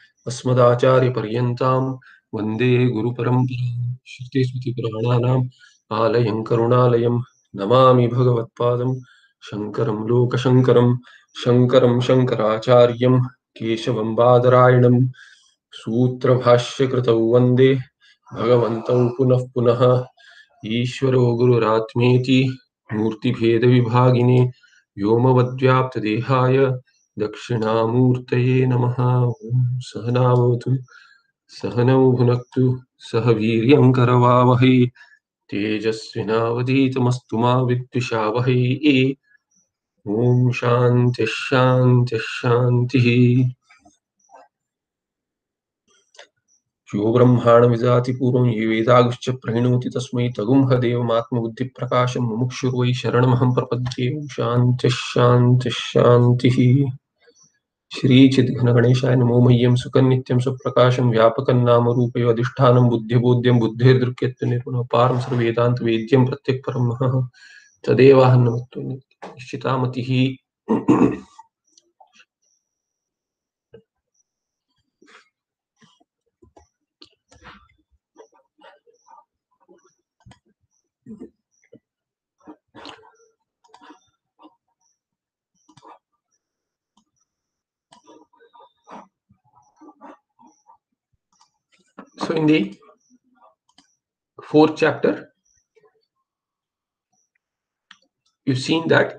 अस्मदाचार्यपर्यन्तां वन्दे गुरुपरम्परां श्रुतिस्मृतिपुराणानाम् आलयं करुणालयं नमामि भगवत्पादं शङ्करं लोकशङ्करं शङ्करं शङ्कराचार्यं केशवं बादरायणं सूत्रभाष्यकृतौ वन्दे भगवन्तौ पुनः पुनः ईश्वरो गुरुरात्मेति मूर्तिभेदविभागिने व्योमवद्व्याप्तदेहाय दक्षिणामूर्तये नमः। ॐ सहनावतु सहनौ भुनक्तु सह वीर्यं करवावहै तेजस्विनावधीतमस्तु मा विद्विषावहै। ॐ शान्तिः शान्तिः शान्तिः। यो ब्रह्माणमिदाति पूर्वं ये वेदागश्च प्रणोति तस्मै तगुंह देवमात्मबुद्धिप्रकाशं मुमुक्षुर्वै शरणमहं प्रपद्ये। ॐ शान्तिः शान्तिः शान्तिः। श्रीचिद्घनगणेशाय नमो मह्यं सुखनित्यं सुप्रकाशं व्यापकं नामरूपयो अधिष्ठानं बुद्धिबोध्यं बुद्धिर्दृक्यत्व निर्गुणः पारं सर्ववेदान्तवेद्यं प्रत्यक्परं महः तदेवाहं नमस्ते निश्चितामतिः। So in the fourth chapter, you've seen that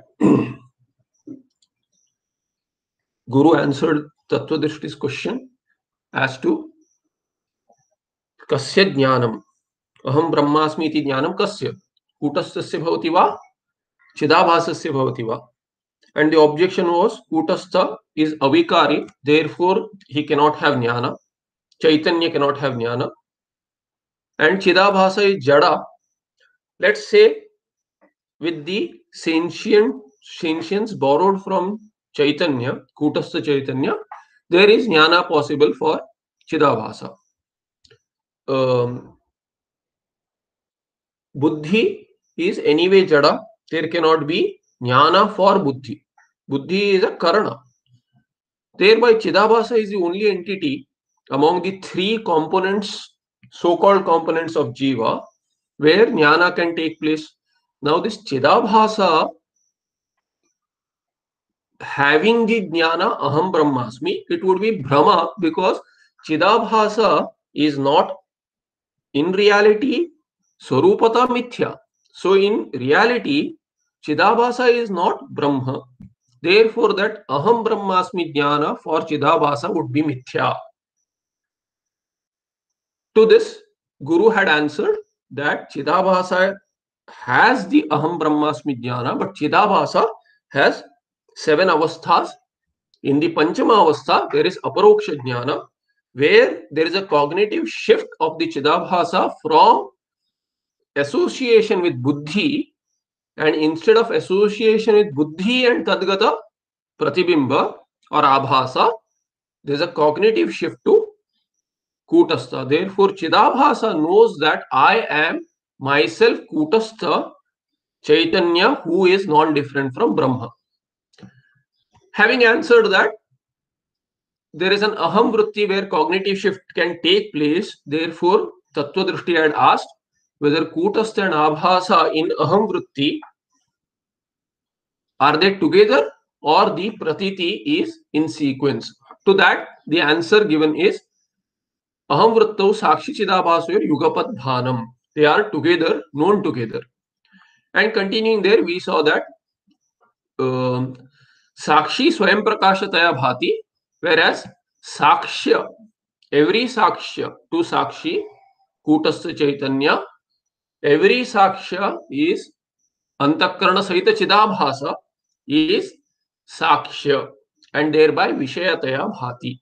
Guru answered Tattva-drishti's question as to kasya jnanam aham brahmasmi iti jnanam kasya kutastasya bhavati va chidabhasasya bhavati va. And the objection was Kutastha is avikari, therefore he cannot have jnana. Chaitanya cannot have jnana. And Chidabhasa is jada. Let's say with the sentience borrowed from Chaitanya, Kutastha Chaitanya, there is jnana possible for Chidabhasa. Buddhi is anyway jada. There cannot be jnana for Buddhi. Buddhi is a karana. Thereby, Chidabhasa is the only entity among the three components, so-called components of Jiva, where jnana can take place. Now, this Chidabhasa having the jnana aham brahmasmi, it would be Brahma, because Chidabhasa is not in reality Swarupata Mithya. So, in reality, Chidabhasa is not Brahma. Therefore, that aham brahmasmi jnana for Chidabhasa would be mithya. To this, Guru had answered that Chidabhasa has the aham brahmasmi jnana, but Chidabhasa has 7 avasthas. In the Panchama avastha, there is aparoksha jnana, where there is a cognitive shift of the Chidabhasa from association with buddhi, and instead of association with buddhi and tadgata pratibimba or abhasa, there is a cognitive shift to Kutastha. Therefore, Chidabhasa knows that I am myself Kutastha Chaitanya, who is non-different from Brahma. Having answered that, there is an aham vritti where cognitive shift can take place. Therefore, Tattva-drishti had asked whether Kutastha and Abhasa in aham vritti, are they together or the pratiti is in sequence? To that, the answer given is aham vrittau sakshi chidabhasoyor yugapat bhanam. They are together, known together. And continuing there, we saw that sakshi swayam prakashataya bhati, whereas sakshya, every sakshya, to sakshi, kutastha chaitanya, every sakshya is antakarana sahita chidabhasa is sakshya, and thereby vishayataya bhati.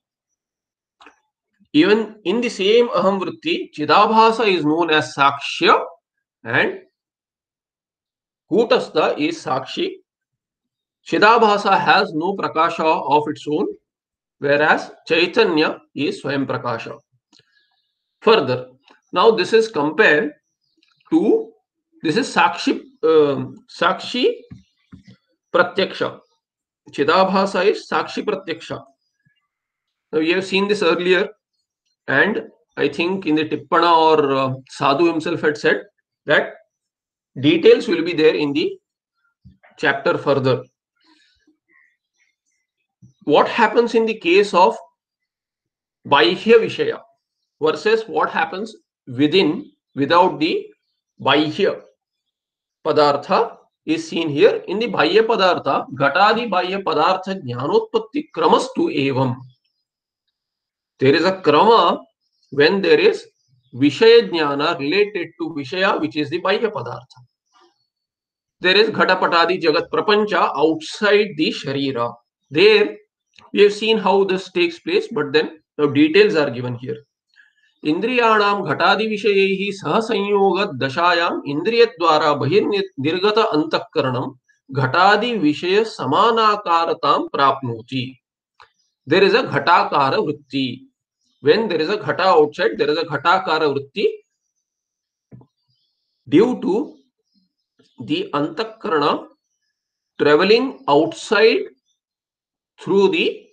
Even in the same aham vritti, chidabhasa is known as sakshya and kutastha is sakshi. Chidabhasa has no prakasha of its own, whereas Chaitanya is Swayam Prakasha. Further, now this is compared to, this is Sakshi Pratyaksha. Chidabhasa is Sakshi Pratyaksha. Now, we have seen this earlier, and I think in the Tippana or Sadhu himself had said that details will be there in the chapter further. What happens in the case of Baihya Vishaya versus what happens without the Baihya Padartha is seen here. In the Bahya Padartha, Ghatadi Bahya Padartha Jnanotpatti Kramastu Evam. There is a krama when there is Vishaya Jnana related to Vishaya, which is the Bahya Padartha. There is Ghatapatadi Jagat Prapancha outside the Sharira. There we have seen how this takes place, but then now details are given here. इंद्रियाणाम घटादि विषयैः सह संयोग दशायाम इंद्रिय द्वारा बहिर्निर्गत अंतःकरणम घटादि विषय समानाकारताम प्राप्नोति. There is a ghatakara vritti. When there is a ghata outside, there is a ghatakara vritti due to the antakarana traveling outside through the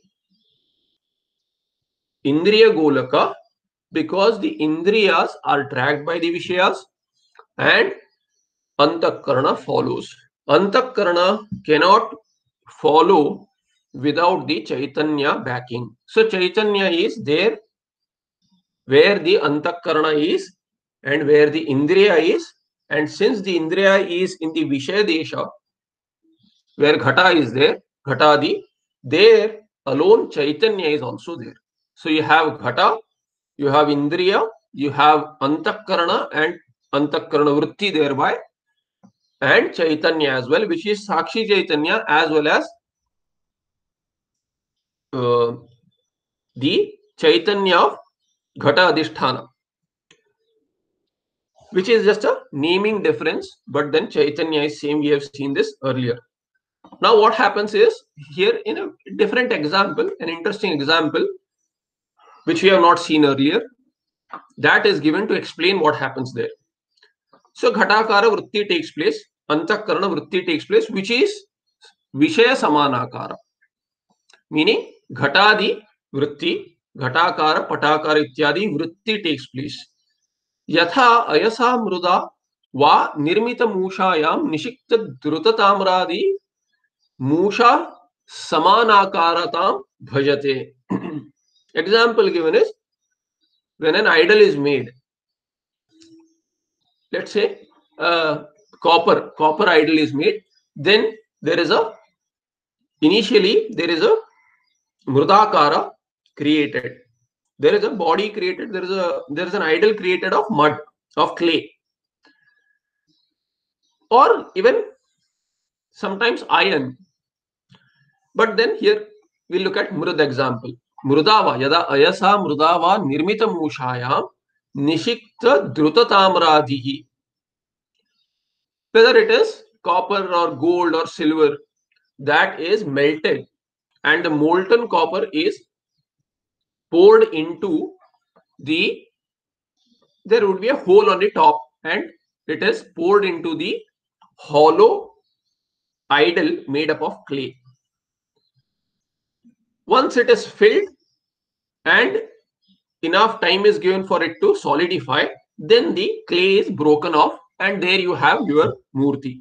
indriya golaka, because the indriyas are dragged by the vishayas and antakarana follows. Antakarana cannot follow without the Chaitanya backing. So Chaitanya is there where the antakarana is and where the indriya is, and since the indriya is in the Vishaya Desha where Ghata is there, Ghatadi, there alone Chaitanya is also there. So you have Ghata, you have indriya, you have antakarana and antakarana vritti thereby, and Chaitanya as well, which is Sakshi Chaitanya as well as the Chaitanya of Ghata Adhisthana, which is just a naming difference, but then Chaitanya is same. We have seen this earlier. Now what happens is, here in a different example, an interesting example, which we have not seen earlier, that is given to explain what happens there. So Ghatakara Vritti takes place, Antakarana Vritti takes place, which is Vishaya Samanakara, meaning Ghatadi Vritti, Ghatakara, Patakara ityadi Vritti takes place. Yatha ayasa mruda va nirmita mushayam nishikta drutatamradi musha samanakaratam bhajate. Example given is, when an idol is made, let's say copper idol is made, then there is a initially there is a mrudakara created, there is a body created, there is an idol created of mud, of clay, or even sometimes iron. But then here we look at mrud example. Mrudava yada ayasa mrudava nirmita mushayam nishikta drutatamradihi. Whether it is copper or gold or silver that is melted and the molten copper is poured into the, there would be a hole on the top and it is poured into the hollow idol made up of clay. Once it is filled and enough time is given for it to solidify, then the clay is broken off and there you have your murti.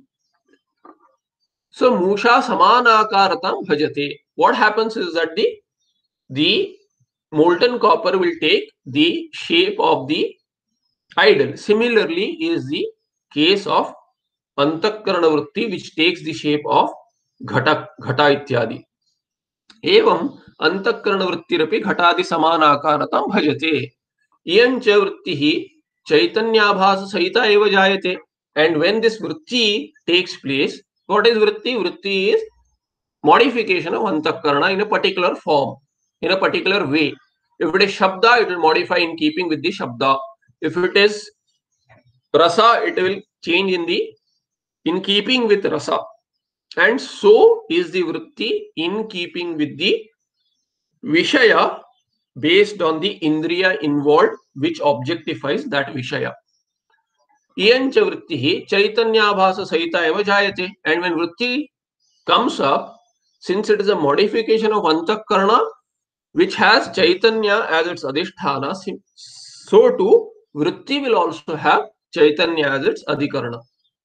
So musha samanakaratam bhajate. What happens is that the molten copper will take the shape of the idol. Similarly is the case of antakarana vritti, which takes the shape of ghata ityadi. एवं अंतःकरण वृत्तिरपि घटादि समानाकारतां भजते. इयं च वृत्तिः चैतन्याभास सहिता एव जायते. And when this vritti takes place, what is vritti? Vritti is modification of antakarana in a particular form, in a particular way. If it is shabda, it will modify in keeping with the shabda. If it is rasa, it will change in keeping with rasa. And so is the vritti in keeping with the vishaya based on the indriya involved, which objectifies that vishaya. Iyancha vrittihi chaitanyabhasa sahita eva jayate. And when vritti comes up, since it is a modification of antakarana, which has Chaitanya as its adhisthana, so too vritti will also have Chaitanya as its adhikarana,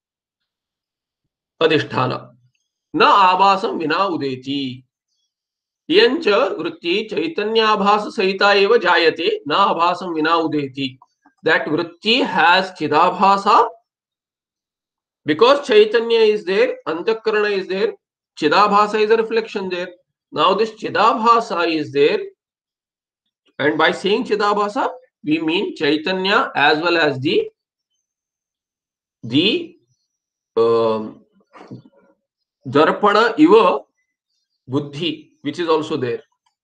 adhisthana. Na abhasam vina udeti. इयंच वृत्ति चैतन्याभास सहिता एव जायते न आभासं विना उदेति. That vritti has chidabhasa because chaitanya is there, antakarana is there, chidabhasa is a reflection there. Now this chidabhasa is there, and by saying chidabhasa we mean chaitanya as well as the darpana iva buddhi, which is also there.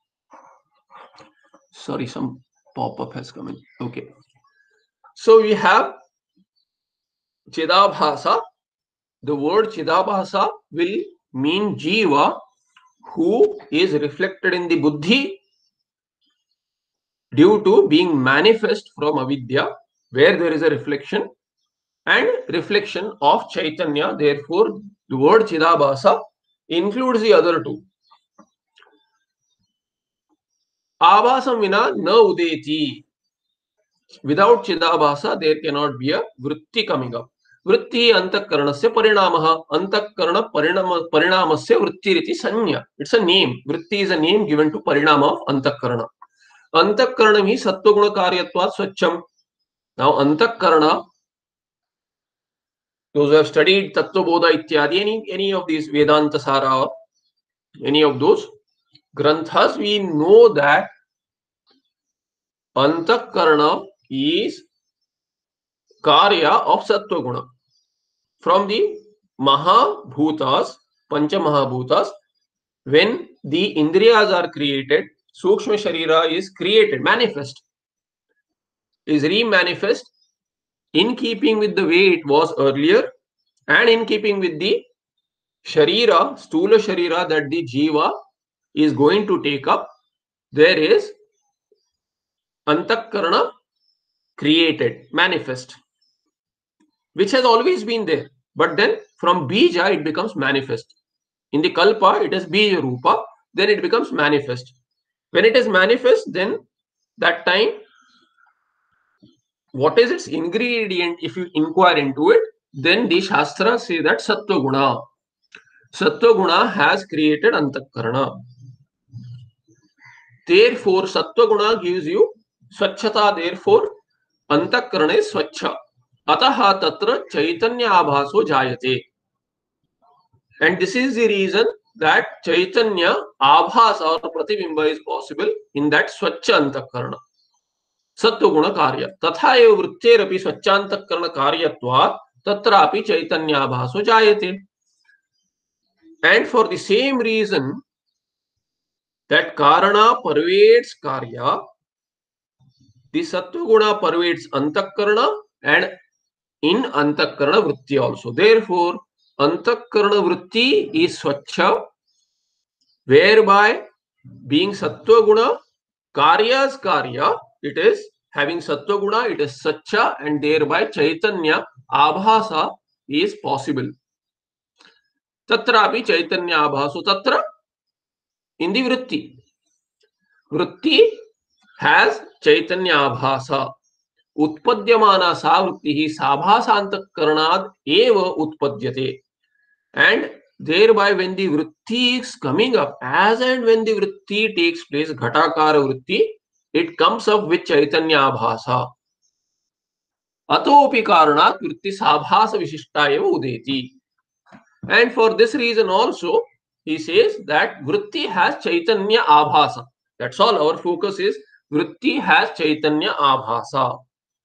Sorry, some pop-up has come in. Okay. So we have Chidabhasa. The word Chidabhasa will mean Jiva, who is reflected in the Buddhi due to being manifest from Avidya, where there is a reflection and reflection of Chaitanya. Therefore, the word Chidabhasa includes the other two. Abhasam vina na udeti. Without Chidabhasa, there cannot be a vritti coming up. Vritti antakaranasya parinamah. Antakarana parinamasya vrittiriti sanya. It's a name. Vritti is a name given to parinama of antakarana. Antakarana means sattva karyatvat swacham. Now antakarana, those who have studied Tattva Bodha ityadi, any of these Vedanta Sara, any of those granthas, we know that antakarana is karya of sattva guna. From the Mahabhutas, Pancha Mahabhutas, when the Indriyas are created, Sukshma Sharira is created, manifest, is remanifest in keeping with the way it was earlier and in keeping with the Sharira, Stula Sharira that the Jiva is going to take up. There is Antakarana created, manifest, which has always been there. But then from Bija it becomes manifest. In the Kalpa, it is Bija Rupa, then it becomes manifest. When it is manifest, then that time, what is its ingredient? If you inquire into it, then the Shastra say that Sattva Guna. Sattva Guna has created Antakarana. Therefore, Sattva Guna gives you Swachhata. Therefore, Antakarana is Swachha. Ataha Tatra Chaitanya Abhaso Jayate. And this is the reason that Chaitanya Abhasa or Pratibimba is possible in that Swachha Antakarana. Sattva karya. Tatha eva vritteerapi swachhantakarana karyatvat tatrapi chaitanyabhaso jayate. And for the same reason that karana pervades karya, the sattva guna pervades antakarana and in antakarana vritti also. Therefore, antakarana vritti is swachha, whereby being sattva guna, karya's karya, it is having sattva guna, it is sacha, and thereby chaitanya abhasa is possible. Tatrapi chaitanya abhaso tatra in the vritti. Vritti has chaitanya abhasa. Utpadyamana sa vrittihi sabhasantakarnad eva utpadyate. And thereby when the vritti is coming up, as and when the vritti takes place, ghatakara vritti, it comes up with chaitanya abhasa. Atopi karanat vritti sabhasa vishishta eva udeti. And for this reason also, he says that vritti has chaitanya abhasa. That's all. Our focus is vritti has chaitanya abhasa.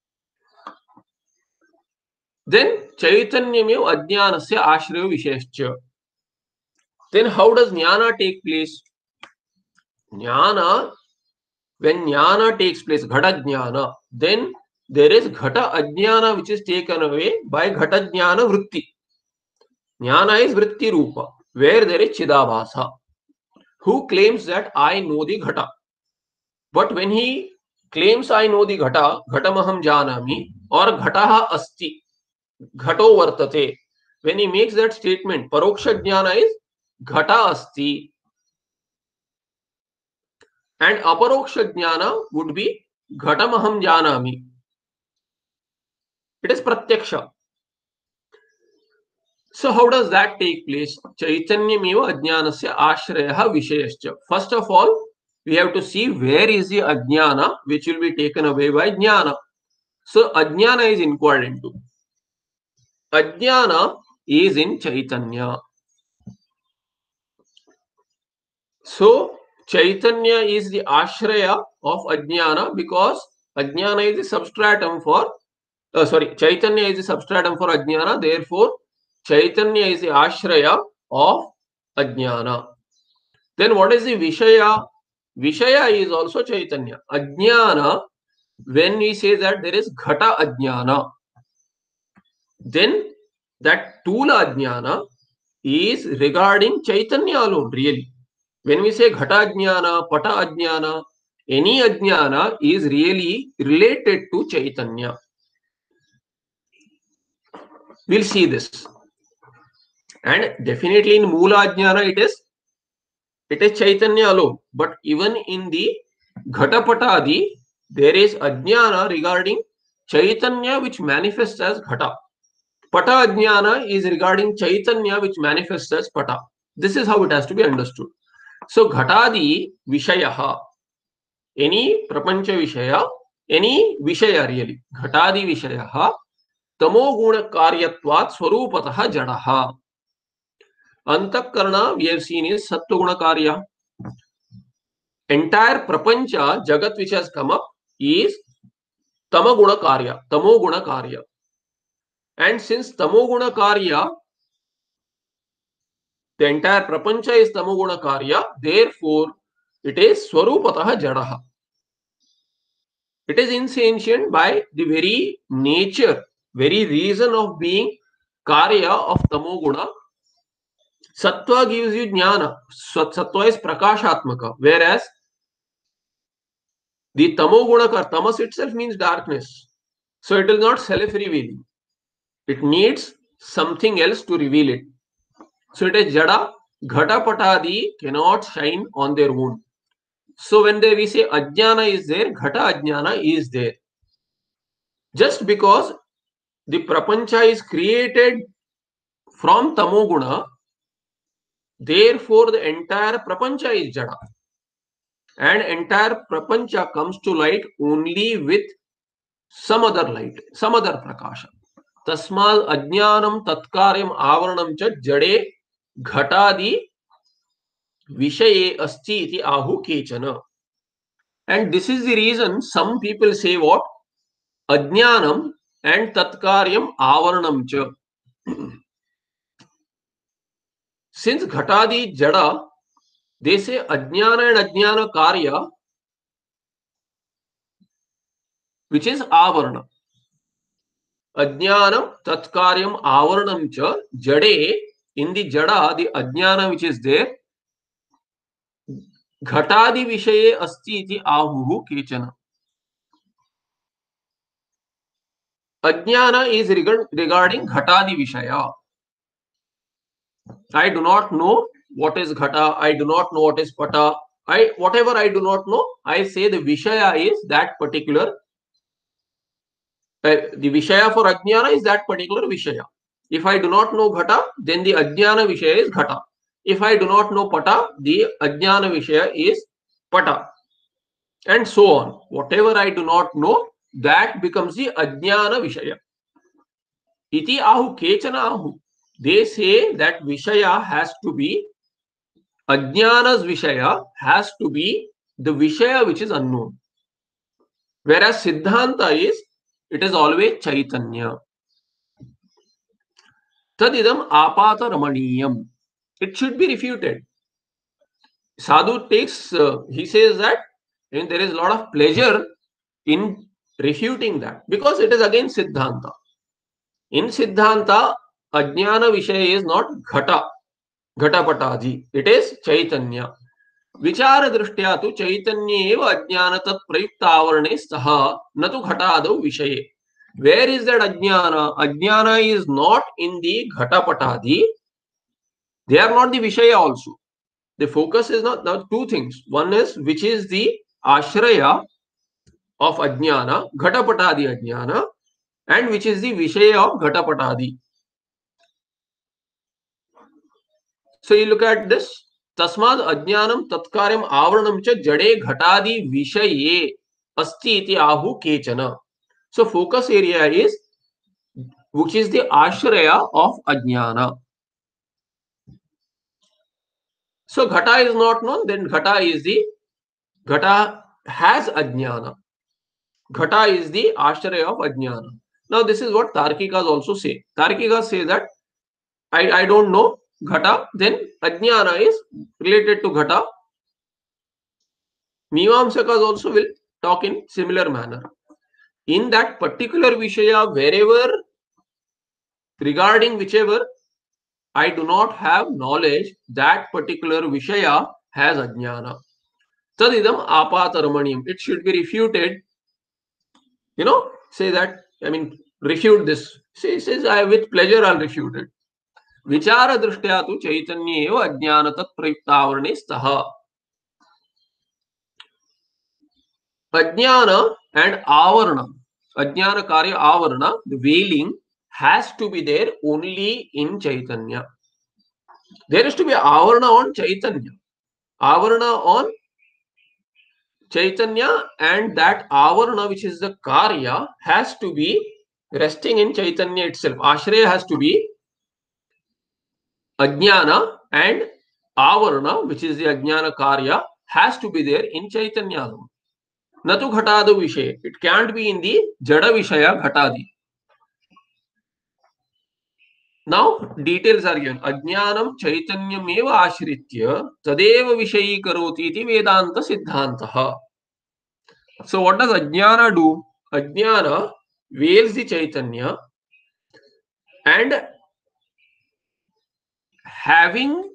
Then chaitanyam ajnanasya ashrayo visheshcha. Then how does jnana take place? Jnana, when jnana takes place, ghata jnana, then there is ghata ajnana which is taken away by ghata jnana vritti. Jnana is vritti rupa, where there is chidabhasa, who claims that I know the ghata. But when he claims I know the ghata, ghatamaham janami, or ghataha asti, ghato vartate, when he makes that statement, paroksha jnana is ghata asti. and aparoksha jnana would be ghatam aham janami. It is pratyaksha. So how does that take place? Chaitanyameva ajnanasya ashrayah vishayascha. First of all, we have to see where is the ajnana which will be taken away by jnana. So ajnana is inquired into. Ajnana is in Chaitanya. So Chaitanya is the ashraya of ajnana because ajnana is the substratum for Chaitanya is the substratum for ajnana. Therefore, Chaitanya is the ashraya of ajnana. Then what is the Vishaya? Vishaya is also Chaitanya. Ajnana, when we say that there is Ghata Ajnana, then that Tula Ajnana is regarding Chaitanya alone, really. When we say Ghata Ajnana, Pata Ajnana, any Ajnana is really related to Chaitanya. We'll see this. And definitely in Mula Ajnana it is Chaitanya alone. But even in the Ghatapatadi, there is Ajnana regarding Chaitanya which manifests as Ghata. Pata Ajnana is regarding Chaitanya which manifests as Pata. This is how it has to be understood. So Ghatadi Vishayaha, any Prapancha Vishaya, any Vishaya really, Ghatadi Vishayaha, Tamo Guna Karyatvat Swarupataha Jadaha. Antakarna, we have seen, is Sattva Karya. Entire Prapancha, Jagat which has come up, is Tamaguna Karya, Tamoguna Karya. And since Tamoguna Karya, the entire Prapancha is Tamoguna Karya, therefore it is Swarupataha Jadaha. It is insentient by the very nature, very reason of being Karya of Tamoguna. Sattva gives you jnana. Sattva is prakashatmaka, whereas the tamoguna, tamas itself means darkness. So it is not self-revealing. It needs something else to reveal it. So it is jada, ghata patadi cannot shine on their own. So when we say ajnana is there, ghata ajnana is there. Just because the prapancha is created from tamoguna, therefore the entire prapancha is jada. And entire prapancha comes to light only with some other light, some other prakasha. Tasmad ajnanam tatkaryam avaranam cha jade ghatadi vishaye asti iti ahu kechana. And this is the reason some people say what? Ajnanam and tatkaryam avaranam cha. Since ghatadi jada, they say ajnana and ajnana karya, which is avarana. Ajnanam tatkaryam avaranam cha jade, in the jada, the ajnana which is there, घटादि विषये अस्ति इति आहुः केचन. Ajnana is regarding Ghatadi Vishaya. I do not know what is Ghata. I do not know what is Pata. Whatever I do not know, I say the Vishaya is that particular. The Vishaya for Ajnana is that particular Vishaya. If I do not know Ghata, then the Ajnana Vishaya is Ghata. If I do not know Pata, the Ajnana Vishaya is Pata. And so on. Whatever I do not know, that becomes the Ajnana Vishaya. Iti ahu kechana ahu. They say that Vishaya has to be, Ajnana's Vishaya has to be the Vishaya which is unknown. Whereas Siddhanta is, it is always Chaitanya. Tadidam apata ramaniyam. It should be refuted. Sadhu takes, he says that there is a lot of pleasure in refuting that because it is again Siddhanta. In Siddhanta, Ajnana Vishaya is not Ghata, Ghatapataji. It is Chaitanya. Vichara drishtya tu Chaitanya eva Ajnana tat prayukta avarane saha na tu Ghatadau Vishaye. Where is that Ajnana? Ajnana is not in the Ghatapatadi. They are not the Vishaya also. The focus is not now two things. One is which is the ashraya of ajnana, ghatapatadi ajnana, and which is the vishaya of ghatapatadi. So you look at this. Tasmad ajnanam tatkaryam avaranam cha jade ghatadi vishaye asti iti ahu kechana. So focus area is which is the ashraya of ajnana. So ghata is not known, then ghata has ajnana. Ghata is the ashraya of ajnana. Now this is what Tarkikas also say. Tarkikas say that I don't know ghata, then ajnana is related to ghata. Mimamsakas also will talk in similar manner. In that particular vishaya, wherever, regarding whichever I do not have knowledge, that particular vishaya has ajnana. Tadidam apataramaniam. It should be refuted. Say that, refute this. Says, with pleasure I'll refute it. Vichara drishtya tu chaitanya eva ajnana tat prayuktavarane staha. Ajnana and avarana. Ajnana karya avarana, the veiling has to be there only in Chaitanya. There is to be avarana on Chaitanya. Avarana on Chaitanya, and that avarana, which is the karya, has to be resting in Chaitanya itself. Ashraya has to be ajnana, and avarana, which is the ajnana karya, has to be there in Chaitanya. Natu ghatadu vishay. It can't be in the jada vishaya ghatadi. Now details are given. Ajnanam chaitanyam eva ashritya tadeva vishayi karoti iti Vedanta siddhantaha. So what does ajnana do? Ajnana veils the chaitanya, and having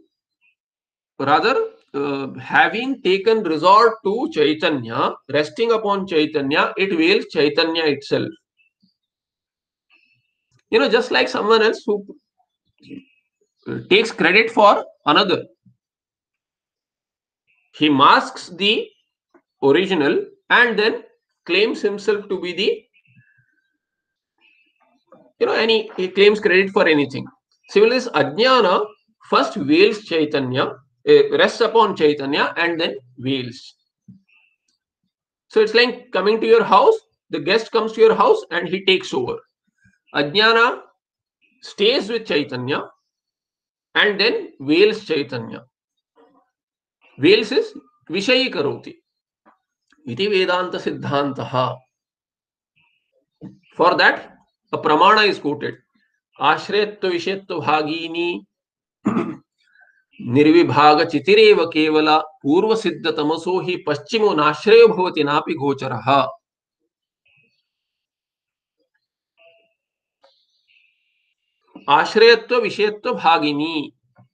taken resort to chaitanya, resting upon chaitanya, it veils chaitanya itself. Just like someone else who takes credit for another. He masks the original and then claims himself to be the, and he claims credit for anything. Similarly, ajnana first veils Chaitanya, rests upon Chaitanya, and then veils. So it's like coming to your house, the guest comes to your house and he takes over. Ajnana stays with Chaitanya and then veils Chaitanya. Veils is Vishayi Karoti. Iti Vedanta Siddhantaha. For that, a pramana is quoted. Ashrayatva Vishyatva Bhagini निर्विभाग चितिरेव केवल पूर्व सिद्ध तमसो हि पश्चिमो नाश्रयो भवति नापि गोचरः. आश्रयत्व विषयत्व भागिनी.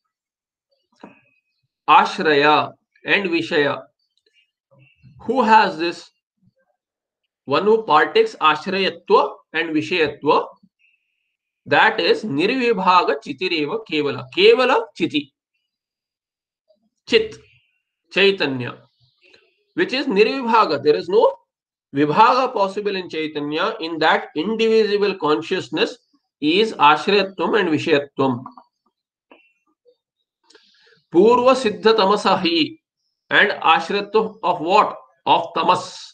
Ashraya and Vishaya. Who has this? One who partakes Ashrayatva and Vishayatva. That is Nirvibhaga Chitireva Kevala. Kevala Chiti. Chit. Chaitanya. Which is Nirvibhaga. There is no Vibhaga possible in Chaitanya. In that indivisible consciousness is Ashrayatvam and Vishayatvam. Purva Siddha Tamasahi. And Ashrayatva of what? Of Tamas.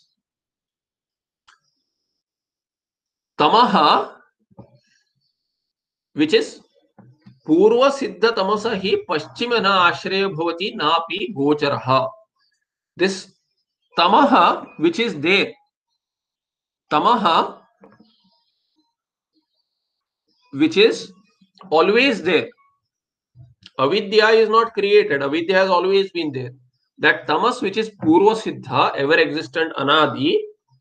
Tamaha, which is Purva Siddha Tamasa hi Paschimana Ashraya Bhavati Napi Gocharaha. This Tamaha, which is there, Tamaha, which is always there. Avidya is not created, Avidya has always been there. That Tamas, which is Purva Siddha, ever existent Anadi,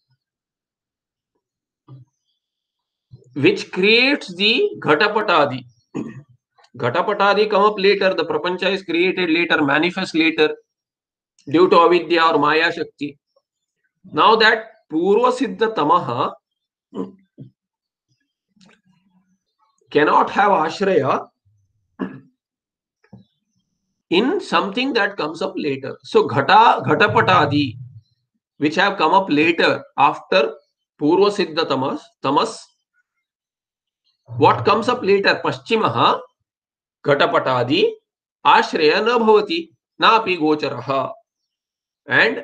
which creates the Ghatapatadi. Ghatapatadi come up later, the Prapancha is created later, manifests later, due to Avidya or Maya Shakti. Now that Purva Siddha Tamaha cannot have Ashraya in something that comes up later. So ghatapatadi, which have come up later after purva siddha tamas, what comes up later, paschimaha ghatapatadi ashraya na bhavati napi gocharaha. And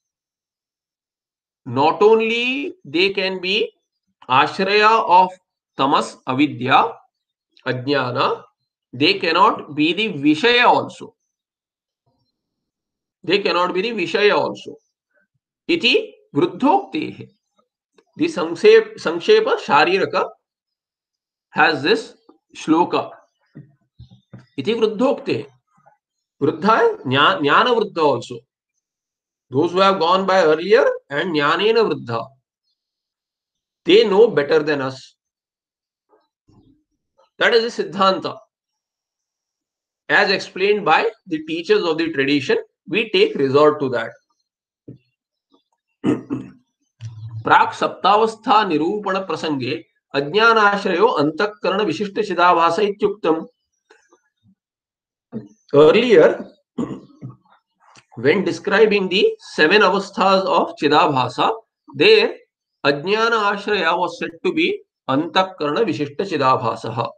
not only they can be ashraya of tamas, avidya, ajnana, they cannot be the vishaya also. They cannot be the vishaya also. Iti vruddhokte. The Sankshepa Shariraka has this shloka. Iti vruddhokte. Vruddha, jnana vruddha also. Those who have gone by earlier and jnanena vruddha, they know better than us. That is the Siddhanta. As explained by the teachers of the tradition, we take resort to that. प्राक सप्तावस्था निरूपण प्रसंगे अज्ञानाश्रयो अंतःकरण विशिष्ट चिदाभास इत्युक्तम्. Earlier, when describing the 7 avasthas of Chidabhasa, there Ajnana Ashraya was said to be Antakarna Vishishta Chidabhasaha.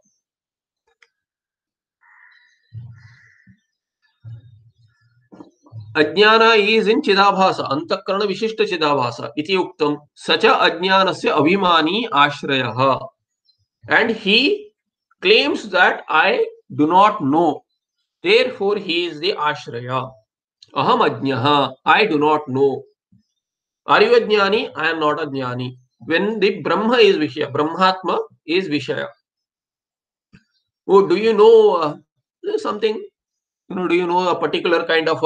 Ajnana is in Chidabhasa, Antakarna Vishishta Chidabhasa. Iti uktam, sacha Ajnanasya Abhimani Ashrayaha. And he claims that I do not know. Therefore, he is the Ashraya. Aham Ajnaha, I do not know. Are you a jnani? I am not a jnani. When the Brahma is Vishaya, Brahmatma is Vishaya. Oh, do you know something? Do you know a particular kind of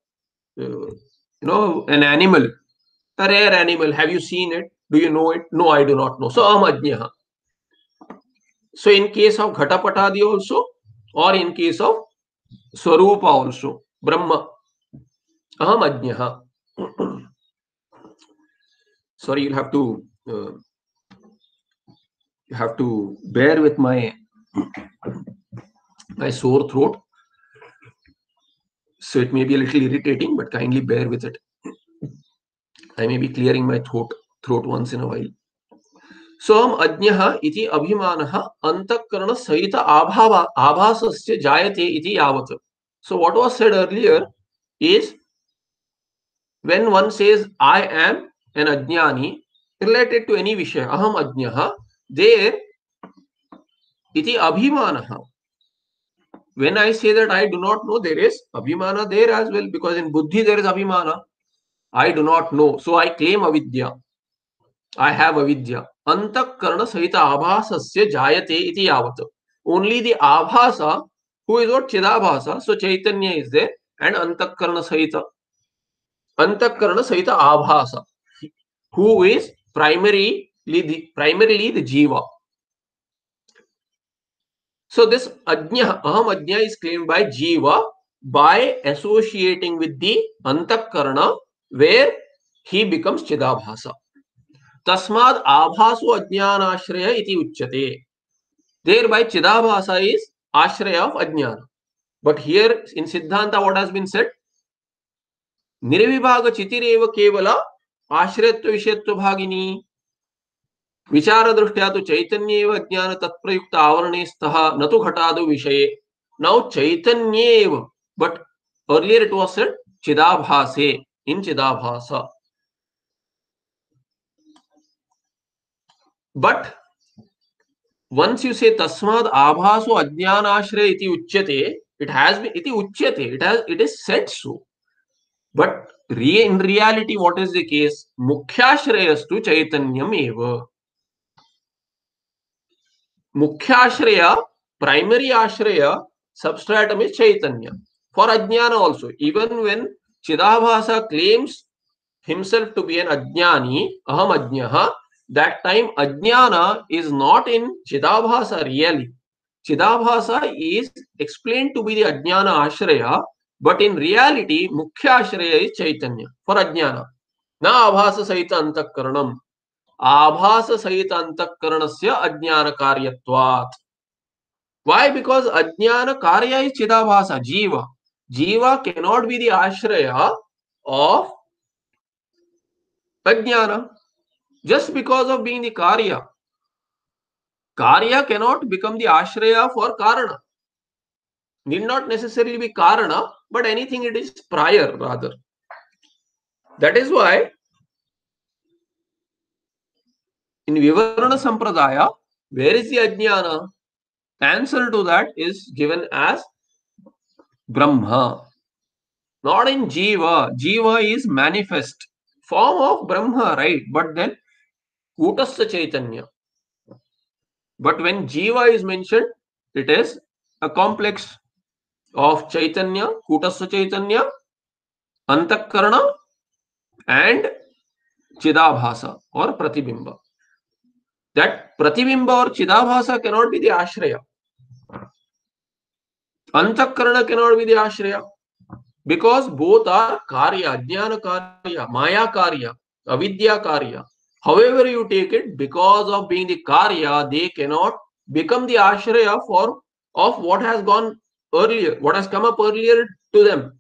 an animal, a rare animal? Have you seen it? Do you know it? No, I do not know. So, aham ajnaha. So, in case of Ghatapatadi also, or in case of Swarupa also, Brahma, aham ajnaha. Sorry, you have to bear with my sore throat. So it may be a little irritating, but kindly bear with it. I may be clearing my throat once in a while. So ajnaha iti abhimanaha antakarana sahita abhasasya jayate iti yavat. So what was said earlier is, when one says I am an ajnani related to any vishaya, aham ajnaha, there iti abhimanaha. When I say that I do not know, there is abhimana there as well, because in buddhi there is abhimana. I do not know, so I claim avidya. I have avidya. Antakarana sahita abhasasya jayate iti yavat. Only the abhasa, who is what? Chidabhasa. So Chaitanya is there, and antakarana sahita abhasa, who is primarily the jiva. So this ajna, aham ajna, is claimed by jiva by associating with the antakarana, where he becomes chidabhasa. Tasmad abhaso ajnanashraya iti uchyate. Thereby chidabhasa is ashraya of ajnana. But here in Siddhanta, what has been said? Nirvibhaga chitireva kevala ashrayatva vishayatva bhagini. Vichara drishtya tu chaitanyeva ajnana tatprayukta avarane stha natu ghatadu vishaye. Now chaitanyeva, but earlier it was said chidabhase, in chidabhasa. But once you say tasmad abhaso ajnanashraya iti uchyate, it has been iti uchyate, it is said so. But in reality, what is the case? Mukhyashrayastu chaitanyam eva. Mukhyashraya, primary ashraya, substratum is chaitanya. For ajnana also, even when Chidabhasa claims himself to be an ajnani, aham ajnaha, that time ajnana is not in Chidabhasa really. Chidabhasa is explained to be the ajnana ashraya, but in reality, mukhya ashraya is chaitanya for ajnana. Na abhasa sahita antakaranam. Abhasa sahita antakaranasya ajnana karyatvat. Why? Because ajnana karya is chidabhasa, jiva. Jiva cannot be the ashraya of ajnana just because of being the karya. Karya cannot become the ashraya for karana. Need not necessarily be karana, but anything it is prior rather. That is why in Vivarana Sampradaya, where is the ajnana? Answer to that is given as Brahma. Not in Jiva. Jiva is manifest form of Brahma, right? But then Kutasya Chaitanya. But when Jiva is mentioned, it is a complex of Chaitanya, Kutasya Chaitanya, Antakarana, and Chidabhasa or Pratibimba. That Pratibimba or Chidabhasa cannot be the Ashraya. Antakarana cannot be the Ashraya. Because both are Karya, Jnana Karya, Maya Karya, Avidya Karya. However you take it, because of being the Karya, they cannot become the Ashraya for of what has gone earlier, what has come up earlier to them.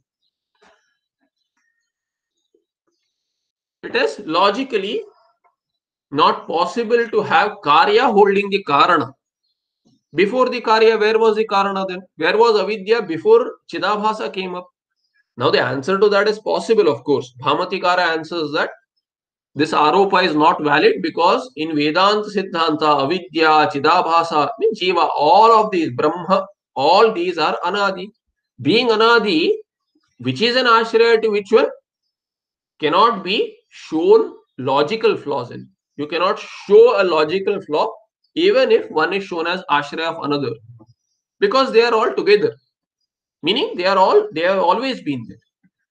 It is logically not possible to have Karya holding the Karana. Before the Karya, where was the Karana then? Where was Avidya before Chidabhasa came up? Now the answer to that is possible, of course. Bhamatikara answers that this aropa is not valid because in Vedanta Siddhanta, Avidya, Chidabhasa, Jiva, all of these, Brahma, all these are Anadi. Being Anadi, which is an Ashraya to which one, cannot be shown logical flaws in. You cannot show a logical flaw even if one is shown as Ashraya of another because they are all together. Meaning they have always been there.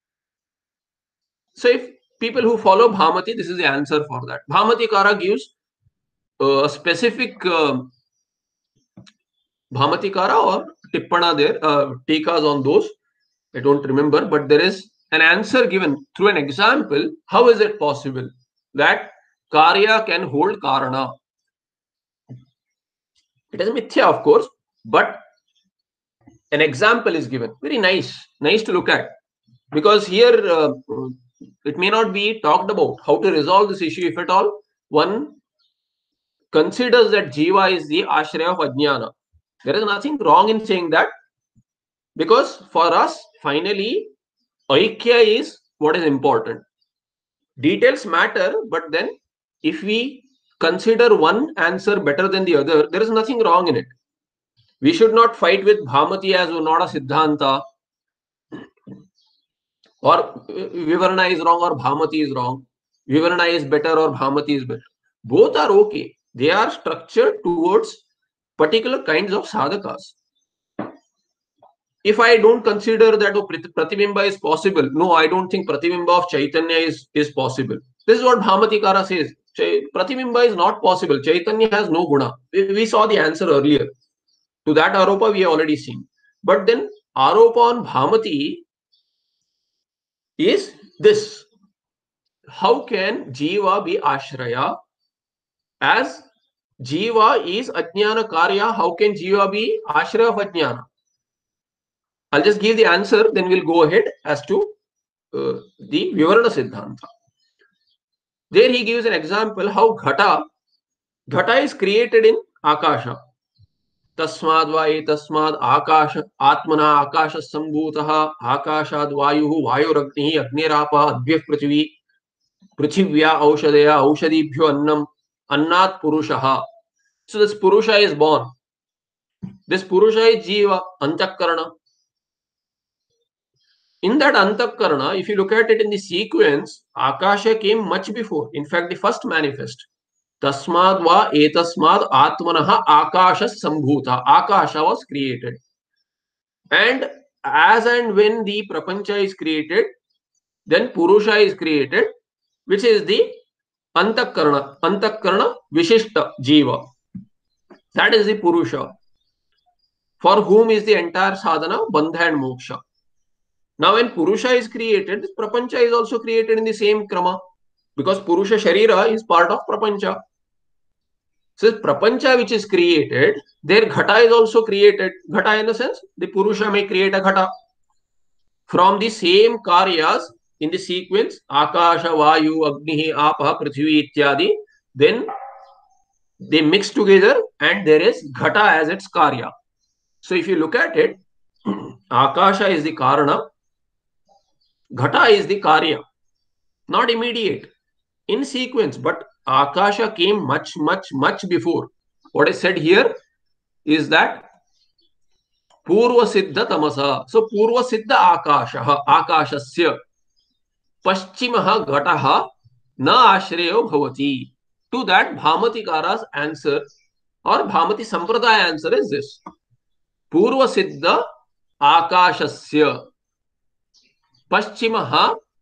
So if people who follow Bhamati, this is the answer for that. Bhamatikara gives a specific Bhamatikara or Tippana there, Tikas on those. I don't remember, but there is an answer given through an example. How is it possible that Karya can hold Karana? It is Mithya, of course, but an example is given. Very nice to look at. Because here it may not be talked about how to resolve this issue, if at all one considers that Jiva is the Ashraya of Ajnana. There is nothing wrong in saying that, because for us, finally, Aikya is what is important. Details matter, but then if we consider one answer better than the other, there is nothing wrong in it. We should not fight with Bhamati as not a Siddhanta, or Vivarana is wrong or Bhamati is wrong. Vivarana is better or Bhamati is better. Both are okay. They are structured towards particular kinds of sadhakas. If I don't consider that Pratibimba is possible, no, I don't think Pratibimba of Chaitanya is possible. This is what Bhamatikara says. Pratibimba is not possible. Chaitanya has no guna. We saw the answer earlier. To that Aropa we have already seen. But then Aropa on Bhamati is this. How can Jiva be Ashraya? As Jiva is Ajnana Karya, how can Jiva be Ashraya of Ajnana? I'll just give the answer, then we'll go ahead as to the Vivarana Siddhanta. There he gives an example how Ghata is created in Akasha. Tasmad va etasmad Akasha Atmana Akasha Sambhutaha Akashad Vayuhu Vayuragnihi Agnirapa Advyah Prithvi Prithivya Aushadaya Aushadibhyo Annam Annat Purushaha. So this Purusha is born. This Purusha is Jiva, Antakarana. In that Antakarana, if you look at it in the sequence, Akasha came much before. In fact, the first manifest. Tasmad va etasmad atmanaha Akasha sambhuta. Akasha was created. And as and when the Prapancha is created, then Purusha is created, which is the Antakarana Vishishta Jiva. That is the Purusha, for whom is the entire sadhana, Bandha and Moksha. Now, when Purusha is created, this Prapancha is also created in the same krama, because Purusha Sharira is part of Prapancha. So, Prapancha which is created, there Ghata is also created. Ghata in the sense, the Purusha may create a Ghata. from the same karyas in the sequence akasha, vayu, agni, apah, prithvi ityadi, then they mix together and there is ghata as its karya. So if you look at it, akasha is the karana, ghata is the karya, not immediate, in sequence, but akasha came much before. What is said here is that पूर्व सिद्ध तमसा, सो पूर्व सिद्ध आकाशः, आकाशस्य पश्चिमः घटः न आश्रयो भवति. To that Bhamatikaras answer or Bhamati Sampradaya answer is this: पूर्व सिद्ध आकाशस्य पश्चिमः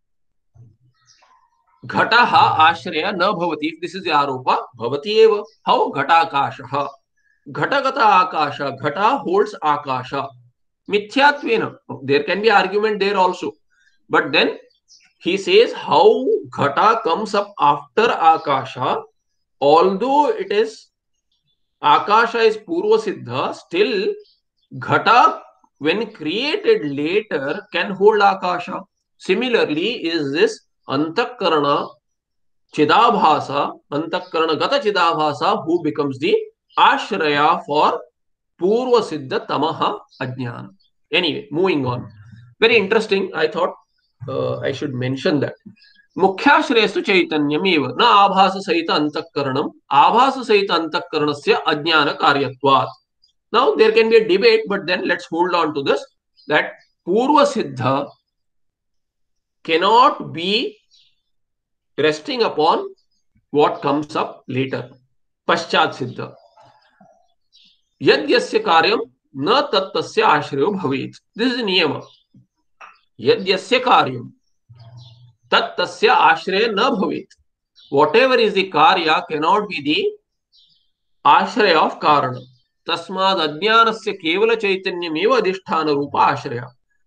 घटः आश्रय न भवति. This is the आरोप. भवति एव. How? घटाकाशः. घटगत आकाश. घटा holds akasha. Mithyatvena. There can be argument there also. But then he says how ghata comes up after akasha, although it is akasha is purva siddha, still ghata when created later can hold akasha. Similarly is this antakarana chidabhasa, antakarana gata chidabhasa, who becomes the ashraya for purva siddha tamaha ajnana. Anyway, moving on. Very interesting. I thought I should mention that. मुख्याश्रयस्तु चैतन्यमेव न आभास सहित अंतःकरणम आभास सहित अंतःकरणस्य अज्ञान कार्यत्वात्. Now there can be a debate, but then let's hold on to this, that purva siddha cannot be resting upon what comes up later. पश्चात सिद्ध यद्यस्य कार्यम न तत्तस्य आश्रयो भवेत्. दिस इज नियम. यद्यस्य कार्यम तत्तस्य आश्रय न भवेत्. Whatever is the karya cannot be the आश्रय of कारण. तस्माद् अज्ञानस्य केवल चैतन्यमेव अधिष्ठान रूप आश्रय.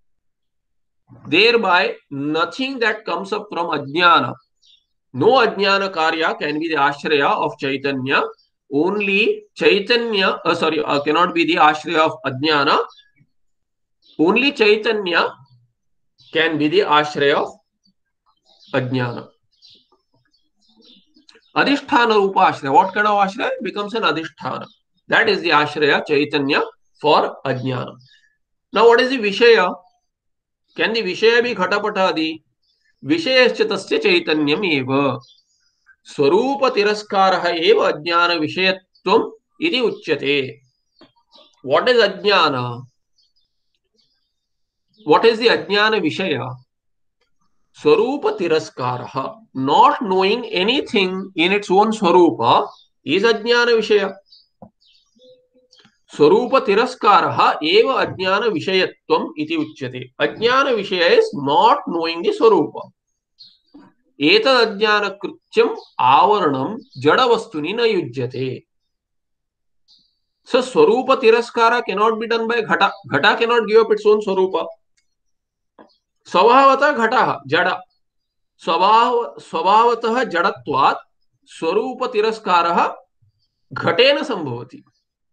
Thereby nothing that comes up from ajnana, no ajnana karya can be the ashraya of chaitanya. Only chaitanya cannot be the ashraya of ajnana. Only chaitanya can be the ashraya of ajnana. Adhisthana rupa ashraya. What kind of ashraya? Becomes an adhisthana. That is the ashraya chaitanya for ajnana. Now what is the vishaya? Can the vishaya be ghatapatadi? Vishayascha tasya chaitanyam eva. Swarupa tiraskarah eva ajnana vishayatvam iti uchyate. What is ajnana? What is the ajnana vishaya? Swarupa tiraskarah. Not knowing anything in its own swarupa is ajnana vishaya. Swarupa tiraskarah eva ajnana vishayatvam iti uchyate. Ajnana vishaya is not knowing the swarupa. Etad ajnana krutyam avaranam jadavastuni na yujyate. So swarupa tiraskara cannot be done by ghata. Ghata cannot give up its own swarupa. स्वभावतः घटः जड़. स्वभावतः जड़त्वात् स्वरूप तिरस्कारः घटेन संभवति.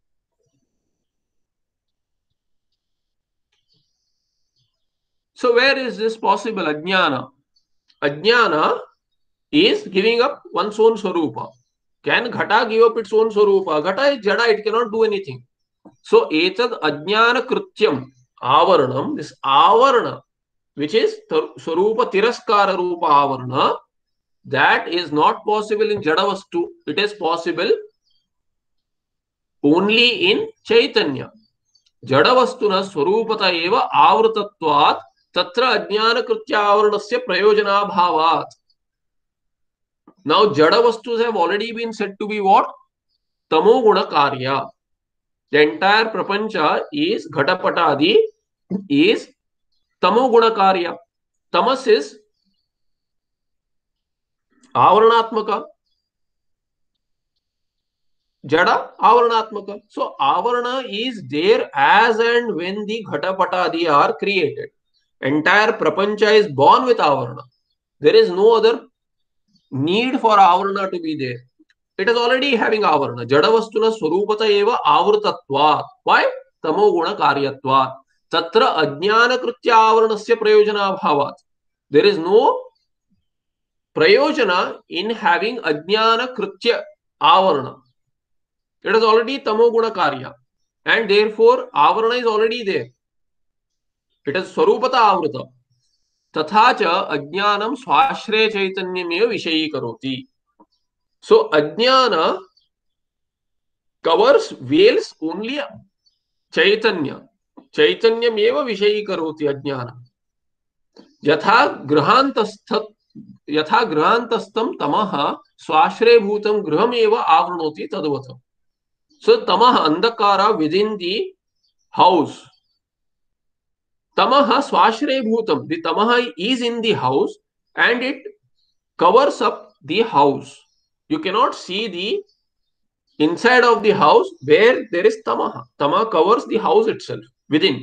So where is this possible? Ajnana. Ajnana is giving up one's own swarupa. Can ghata give up its own swarupa? Ghata is jada, it cannot do anything. So etad ajnana krutyam avaranam, this avarana, which is swarupa tiraskara rupa avarana, that is not possible in jadavastu. It is possible only in chaitanya. Jadavastuna swarupata eva avrutatvat tatra ajnana krutya avaranasya prayojana bhavat. Now jadavastus have already been said to be what? Tamo guna karya. The entire prapancha is ghatapatadi is tamo guna karya. Tamas is avaranatmaka. Jada avaranatmaka. So avarana is there as and when the ghatapatadi are created. Entire prapancha is born with avarana. There is no other need for avarana to be there. It is already having avarana. Jadavastuna swarupata eva avrutatvat. Why? Tamo guna karyatvat. तत्र अज्ञानकृत्य आवरणस्य प्रयोजनाभावात्. There is no prayojana in having ajnana kritya avarana. It is already tamoguna karya, and therefore avarana is already there. It is swarupata avruta. तथा च अज्ञानम स्वाश्रय चैतन्यमेव विषयी करोति. So ajnana covers veils only chaitanya. चैतन्यमेव विषयी करोति अज्ञान. यथा गृहांतस्थम तमः स्वाश्रयभूतं गृहमेव आवृणोति तद्वत्. So tamah andhakara within the house. Tamah swashrayabhutam. The tamah is in the house and it covers up the house. You cannot see the inside of the house where there is tamah. Tamah covers the house itself within.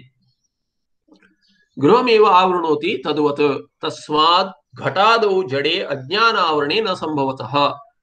गृहमेव आवृणोति तद्वत् तस्मात् घटादौ जडे अज्ञान आवरणे न संभवतः.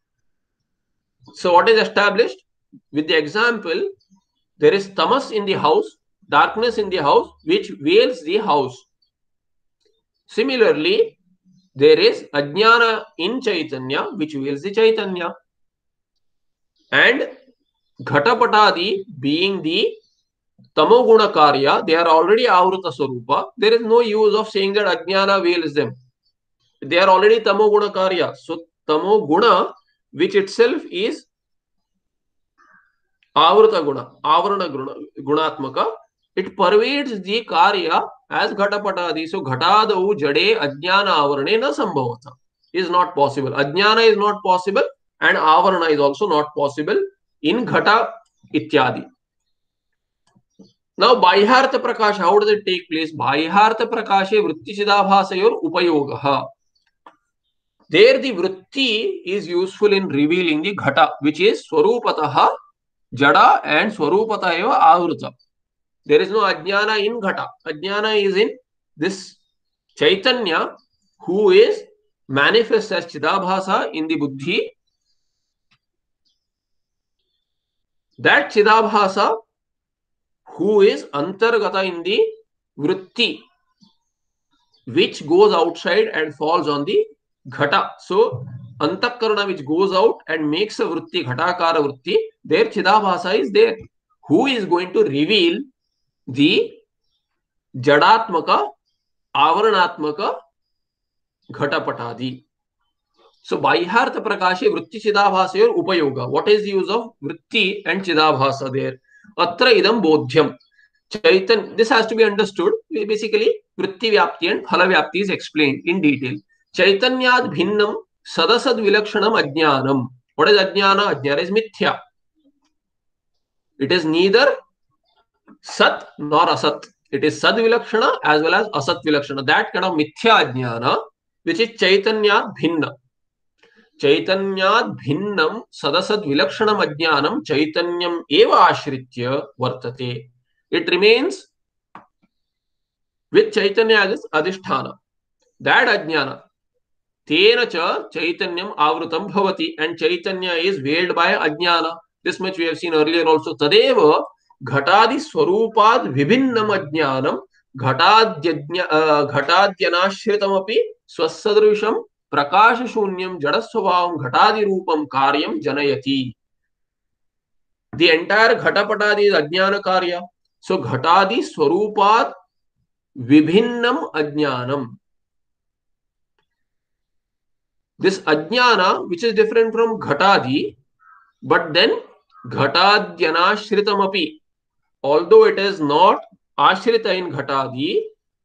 So what is established with the example? There is tamas in the house, darkness in the house, which veils the house. Similarly, there is ajnana in chaitanya, which veils the chaitanya. And ghatapatadi being the tamoguna karya, they are already avruta swarupa. There is no use of saying that ajnana veils them. They are already tamoguna karya. So tamoguna, which itself is आवृत गुण आवरण गुणात्मक, it pervades the karya as ghatapatadi. So ghatadau jade ajnana avarane na sambhavata, is not possible. Ajnana is not possible and avarana is also not possible in ghata ityadi. Now bahyartha prakasha, how does it take place? Bahyartha prakashe vritti chidabhasayor upayogah. There the vritti is useful in revealing the ghata, which is swarupatah jada and swarupata eva avruta. There is no ajnana in ghata. Ajnana is in this chaitanya who is manifest as chidabhasa in the buddhi. That chidabhasa who is antargata in the vritti, which goes outside and falls on the ghata. So antakarana which goes out and makes a vritti, ghatakara vritti, there chidabhasa is there, who is going to reveal the jadatmaka, avaranatmaka ghatapatadi. So bahyartha prakashe vritti chidabhasayor upayoga. What is the use of vritti and chidabhasa there? Atra idam bodhyam. Chaitan, this has to be understood. Basically, vritti vyapti and phala vyapti is explained in detail. Chaitanyad bhinnam sadasad vilakshanam ajnanam. What is ajnana? Ajnana is mithya. It is neither sat nor asat. It is sad vilakshana as well as asat vilakshana. That kind of mithya ajnana, which is chaitanyad bhinna. Chaitanyad bhinnam sadasad vilakshanam ajnanam chaitanyam eva ashritya vartate. It remains with chaitanya as adhisthana. That ajnana, tena cha chaitanyam avrutam bhavati, and chaitanya is veiled by ajnana. This much we have seen earlier also. Tadeva घटादि स्वरूपाद विभिन्नम अज्ञानम घटाद्यनाश्रितमपि स्वसदृशम प्रकाश शून्यम जड़ स्वभावम घटादि रूपम कार्यम जनयति. The entire घटपटादि is अज्ञान कार्य. So घटादि स्वरूपाद विभिन्नम अज्ञानम. This ajnana, which is different from ghatadi, but then घटाद्यनाश्रितमपि, although it is not ashrita in ghatadi,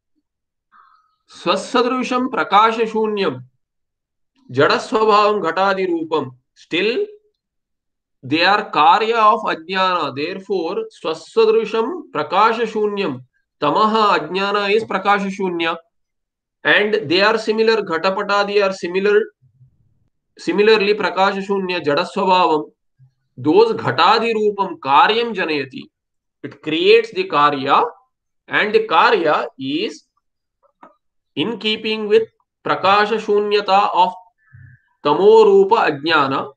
swasadrusham prakasha shunyam jadasvabhavam ghatadi rupam, still they are karya of ajnana. Therefore swasadrusham prakasha shunyam, tamaha ajnana is prakasha shunya, and they are similar. Ghatapatadi are similarly prakasha shunya jadasvabhavam. Those ghatadi rupam karyam janayati. It creates the karya, and the karya is in keeping with prakasha shunyata of tamo rupa ajnana.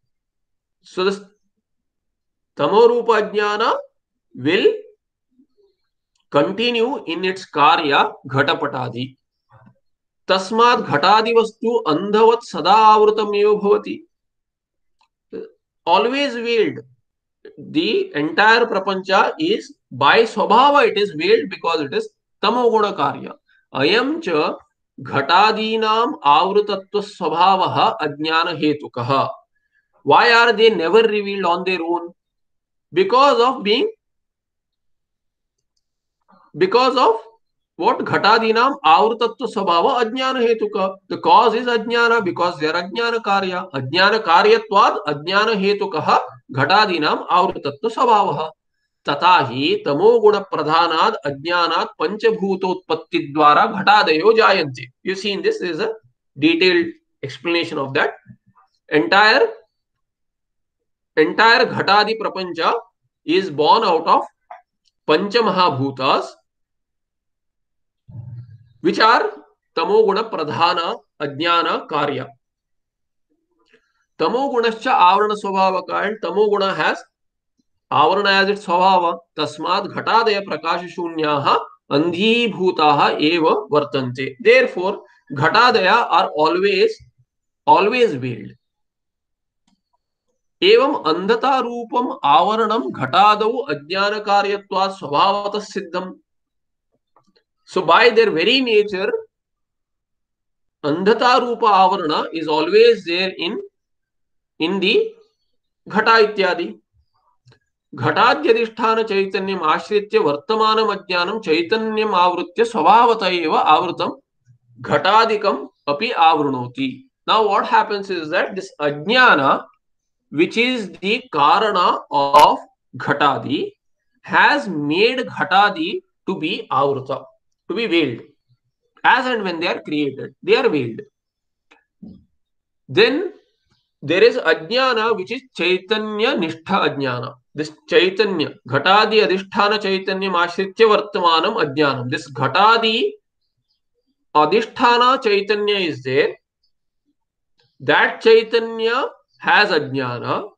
So this tamo rupa ajnana will continue in its karya ghatapatadi. तस्मात् घटादि वस्तु अंधवत् सदा आवृतमेव भवति. Always veiled. The entire prapancha is by swabhava it is veiled because it is tamoguna karya. Ayam cha घटादीनाम आवृतत्व स्वभावः अज्ञान हेतुकः. Why are they never revealed on their own? Because of what? घटादीनाम आवृतत्व स्वभाव अज्ञान हेतुक. The cause is ajnana because they are ajnana karya. Ajnana karyatvad ajnana हेतुकः घटादीनाम आवृतत्व स्वभावः. तथा ही तमोगुण प्रधानाद अज्ञानात् पंचभूतोत्पत्ति द्वारा घटादयो जायन्ते. You see in this is a detailed explanation of that. Entire घटादि prapancha is born out of pancha mahabhutas, which are tamoguna pradhana ajnana karya. Tamogunascha avarana swabhavaka, and tamoguna has avarana as its swabhava. Tasmad ghatadaya prakasha shunyaha andhibhutaha eva vartante. Therefore, ghatadaya are always veiled. एवं अंधता रूपम आवरणम घटादौ अज्ञान कार्यत्वात् स्वभावतः सिद्धम. So by their very nature, andhata rupa avarana is always there in the घटा इत्यादि. घटाद्यधिष्ठान चैतन्यम आश्रित्य वर्तमानम अज्ञानम चैतन्यम आवृत्य स्वभावतः एव आवृतम घटादिकम अपि आवृणोति. Now what happens is that this ajnana, which is the karana of ghatadi, has made ghatadi to be avruta, to be veiled. As and when they are created, they are veiled. Then there is ajnana, which is chaitanya nishtha ajnana. This chaitanya, ghatadi adhisthana chaitanya ashritya vartamanam ajnanam. This ghatadi adhisthana chaitanya is there. That chaitanya has ajnana.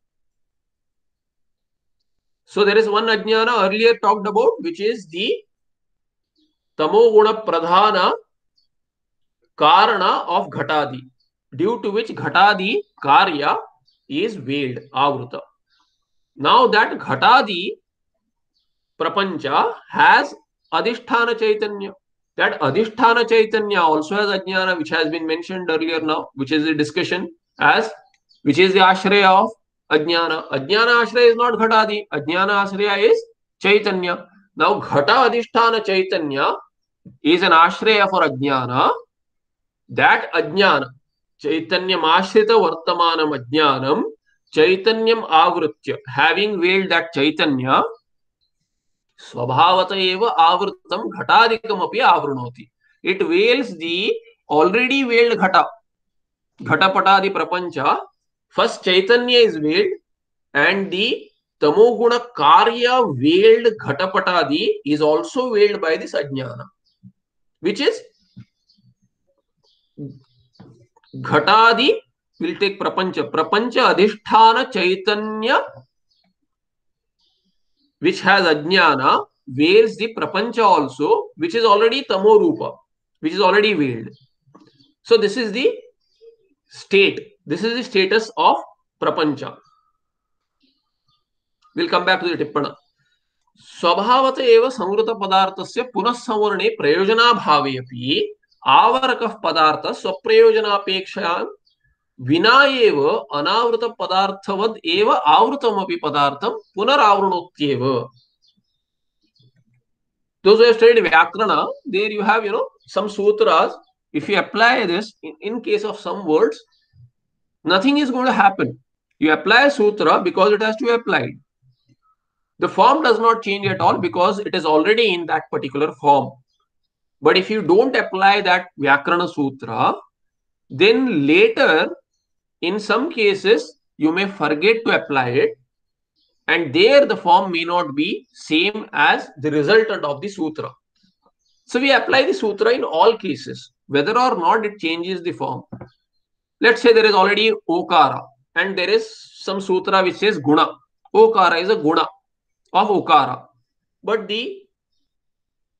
So there is one ajnana earlier talked about, which is the tamoguna pradhana karana of ghatadi, due to which ghatadi karya is veiled, avruta. Now that ghatadi prapancha has adhisthana chaitanya. That adhisthana chaitanya also has ajnana, which has been mentioned earlier now, which is the discussion as, which is the ashraya of ajnana. Ajnana ashraya is not ghatadi. Ajnana ashraya is chaitanya. Now ghata adhisthana chaitanya is an ashraya for ajnana. That ajnana, chaitanyam ashrita vartamanam ajnanam, chaitanyam avritya, having veiled that chaitanya, swabhavata eva avritam ghatadikam api avrunoti. It veils the already veiled ghata. Ghatapatadi prapancha. First chaitanya is veiled, and the tamoguna karya veiled ghatapatadi is also veiled by this ajnana, which is घटादि. Will take prapancha. Prapancha adhisthana chaitanya, which has ajnana, veils the prapancha also, which is already tamo rupa, which is already veiled. So this is the state. This is the status of prapancha. We'll come back to the tippana. स्वभावत एव संवृत पदार्थस्य पुनः संवरणे प्रयोजनाभावे अपि आवरकः पदार्थ स्वप्रयोजनापेक्षया विना एव अनावृत पदार्थवद एव आवृतमपि पदार्थं पुनरावृणोत्येव. Those who have studied Vyakarana, there you have, some sutras. If you apply this in case of some words, nothing is going to happen. You apply a sutra because it has to be applied. The form does not change at all because it is already in that particular form. But if you don't apply that Vyakarana sutra, then later, in some cases, you may forget to apply it, and there the form may not be same as the resultant of the sutra. So we apply the sutra in all cases, whether or not it changes the form. Let's say there is already okara, and there is some sutra which says guna. Okara is a guna of okara, but the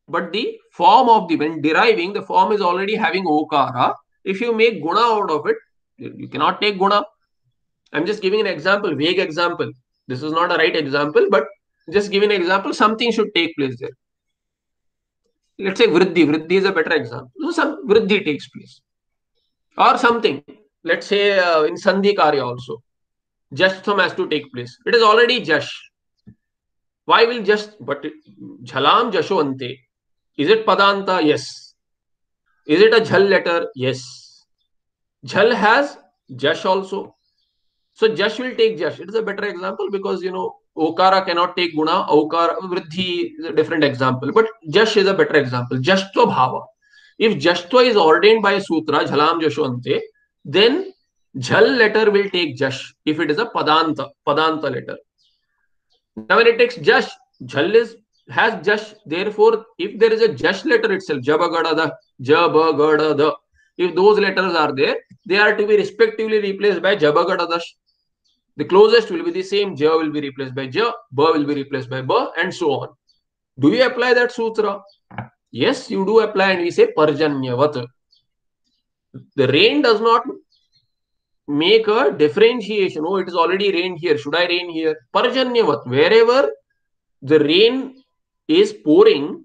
but the form of the, when deriving, the form is already having okara. If you make guna out of it, you cannot take guna. I'm just giving an example, vague example. This is not a right example, but just giving an example, something should take place there. Let's say vriddhi. Vriddhi is a better example. So some vriddhi takes place. Or something. Let's say in sandhi karya also. Jastham has to take place. It is already jash. Why will just, but jhalam jasho ante. Is it padanta? Yes. Is it a jhal letter? Yes. Jhal has jash also. So jash will take jash. It is a better example because okara cannot take guna. Okara vriddhi is a different example, but jash is a better example. Jashtva bhava. If jashtva is ordained by a sutra, jhalam jashwante, then jhal letter will take jash if it is a padanta letter. Now when it takes jash, jhal has jash. Therefore, if there is a jash letter itself, jabagadada, jabagadada, if those letters are there, they are to be respectively replaced by jabagadadash. The closest will be the same. Ja will be replaced by ja, ba will be replaced by ba, and so on. Do you apply that sutra? Yes, you do apply, and we say parjanyavat. The rain does not make a differentiation. Oh, it is already rained here. Should I rain here? Parjanyavat. Wherever the rain is pouring,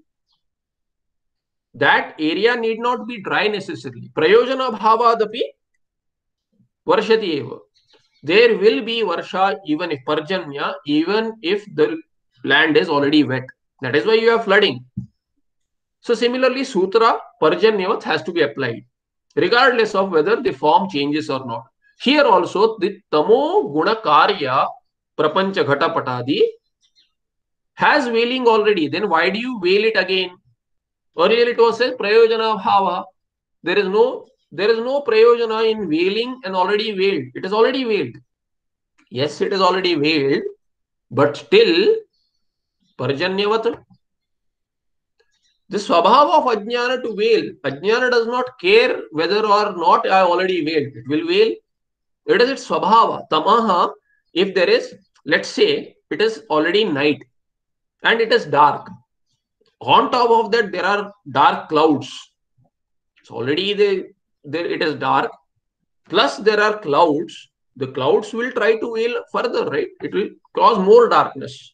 that area need not be dry necessarily. Prayojana bhavadapi varshati eva. There will be varsha even if parjanya, even if the land is already wet. That is why you have flooding. So similarly, sutra parjanyavat has to be applied, regardless of whether the form changes or not. Here also, the tamo guna karya prapancha ghatapatadi has veiling already. Then why do you veil it again? Earlier it was said prayojana bhava. There is no prayojana in veiling and already veiled. It is already veiled. Yes, it is already veiled, but still parjanyavat. The swabhava of ajnana to veil. Ajnana does not care whether or not I already veiled. It will veil. It is its swabhava. Tamaha, if there is, let's say, it is already night and it is dark. On top of that, there are dark clouds. So already it is dark. Plus there are clouds. The clouds will try to veil further, right? It will cause more darkness.